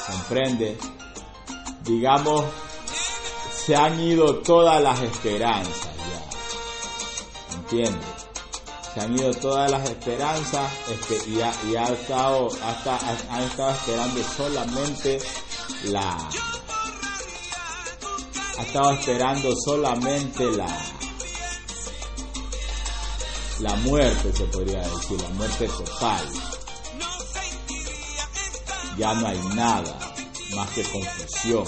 ¿comprende? Digamos, se han ido todas las esperanzas ya, ¿entiendes? Se han ido todas las esperanzas y han estado esperando solamente la muerte, se podría decir, la muerte total. Ya no hay nada más que confusión,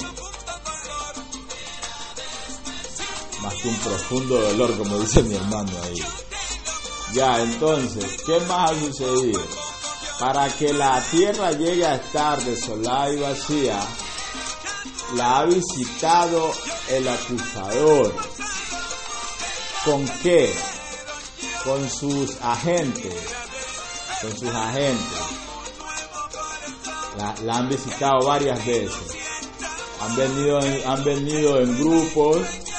más que un profundo dolor, como dice mi hermano ahí. Ya, entonces, ¿qué más ha sucedido? Para que la tierra llegue a estar desolada y vacía, la ha visitado el acusador. ¿Con qué? Con sus agentes. La han visitado varias veces. Han venido en grupos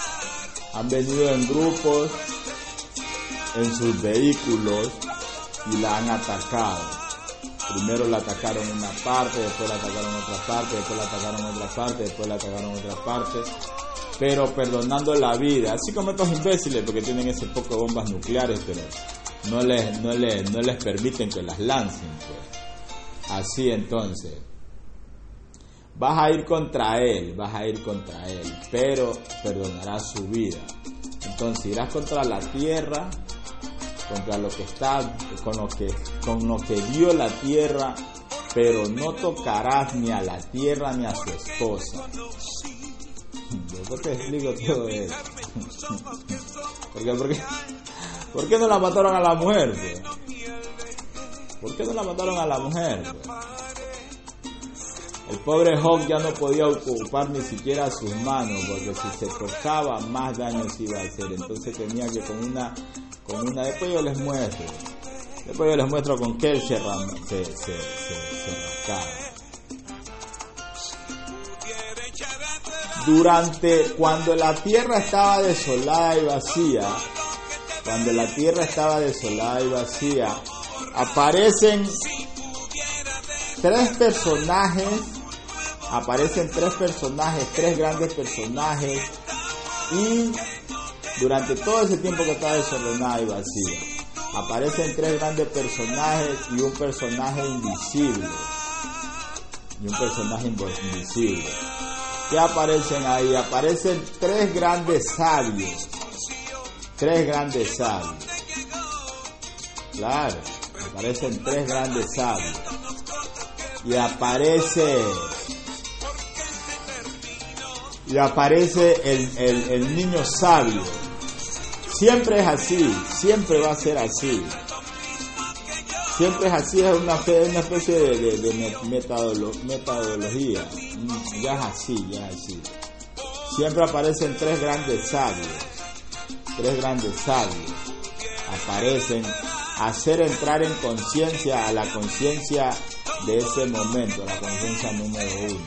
en sus vehículos y la han atacado. Primero la atacaron en una parte, después la atacaron en otra parte, después la atacaron en otra parte, después la atacaron en otra parte, pero perdonando la vida, así como estos imbéciles, porque tienen ese poco de bombas nucleares, pero no les permiten que las lancen, pues. Así entonces, vas a ir contra él, pero perdonarás su vida. Entonces irás contra la tierra, contra lo que está, con lo que dio la tierra, pero no tocarás ni a la tierra ni a su esposa. Yo te explico todo eso. ¿Por qué no la mataron a la mujer? ¿Por qué no la mataron a la mujer? El pobre Job ya no podía ocupar ni siquiera sus manos, porque si se tocaba más daño se iba a hacer. Entonces tenía que con una después yo les muestro con qué él se rascaba. Cuando la tierra estaba desolada y vacía, aparecen tres grandes personajes, y durante todo ese tiempo que estaba desordenada y vacía, aparecen tres grandes personajes y un personaje invisible. ¿Qué aparecen ahí? Aparecen tres grandes sabios. Claro, aparecen tres grandes sabios. Y aparece el niño sabio. Siempre es así, siempre va a ser así. Siempre es así, es una especie de metodología. Ya es así. Siempre aparecen tres grandes sabios. Aparecen a hacer entrar en conciencia, a la conciencia de ese momento, la conciencia número 1.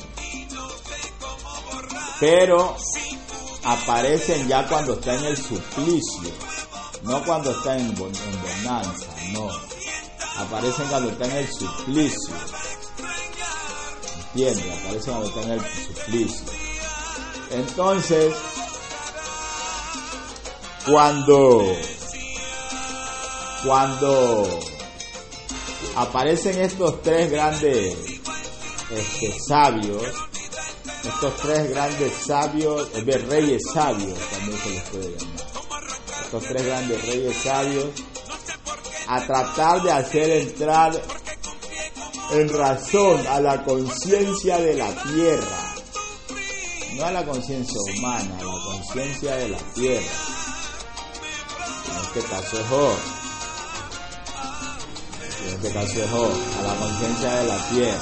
Pero aparecen ya cuando está en el suplicio, no cuando está en bonanza, no. Aparecen cuando está en el suplicio. ¿Entiendes? Aparecen cuando está en el suplicio. Entonces, cuando aparecen estos tres grandes sabios, reyes sabios también se les puede llamar, estos tres grandes reyes sabios, a tratar de hacer entrar en razón a la conciencia de la tierra, no a la conciencia humana, a la conciencia de la tierra. En este caso es Job, a la conciencia de la tierra.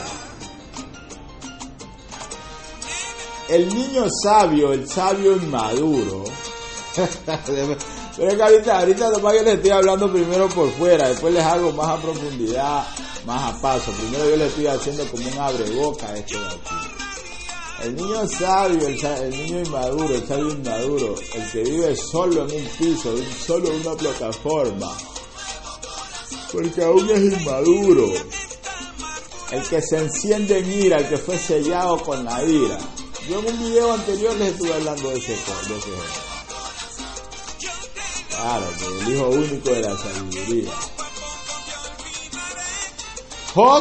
El niño sabio, el sabio inmaduro, pero es que ahorita nomás yo les estoy hablando primero por fuera, después les hago más a profundidad, más a paso. Primero yo les estoy haciendo como un abreboca a esto de aquí. El niño sabio, el niño inmaduro, el sabio inmaduro, el que vive solo en un piso, solo en una plataforma, porque aún es inmaduro. El que se enciende en ira, el que fue sellado con la ira. Yo en un video anterior les estuve hablando de ese juego. Claro, que el hijo único de la sabiduría. Job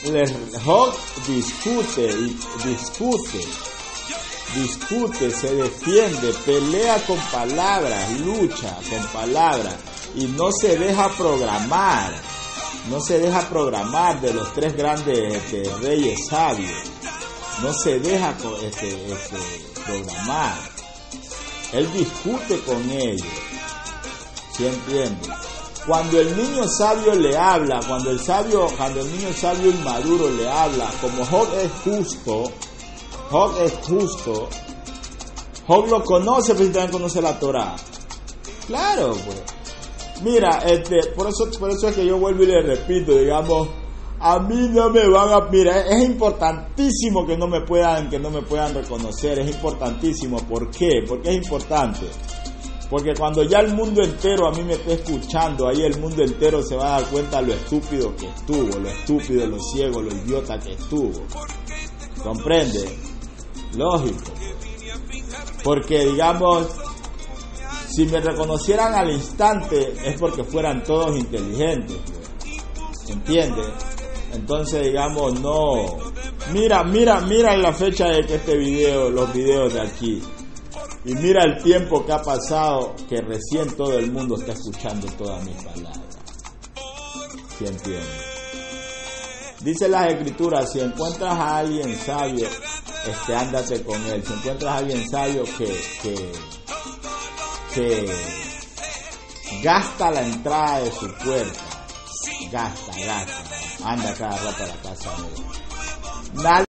discute, se defiende, pelea con palabras, lucha con palabras y no se deja programar. No se deja programar de los tres grandes reyes sabios. No se deja programar. Él discute con ellos. ¿Sí entiende? Cuando el niño sabio le habla, cuando el niño sabio y maduro le habla, como Job es justo, Job lo conoce, pero también conoce la Torah. Claro, pues. Mira, por eso es que yo vuelvo y le repito, digamos, a mí no me van a, mira, es importantísimo que no me puedan reconocer, es importantísimo. ¿Por qué? Porque es importante. Porque cuando ya el mundo entero a mí me esté escuchando, ahí el mundo entero se va a dar cuenta lo estúpido que estuvo, lo estúpido, lo ciego, lo idiota que estuvo. ¿Comprende? Lógico. Porque, digamos, si me reconocieran al instante es porque fueran todos inteligentes. ¿Entiendes? Entonces, digamos, no. Mira la fecha de que los videos de aquí. Y mira el tiempo que ha pasado, que recién todo el mundo está escuchando todas mis palabras. ¿Sí entiendes? Dice las escrituras, si encuentras a alguien sabio, ándate con él. Si encuentras a alguien sabio que gasta la entrada de su puerta, gasta, anda cada rato a la casa de él.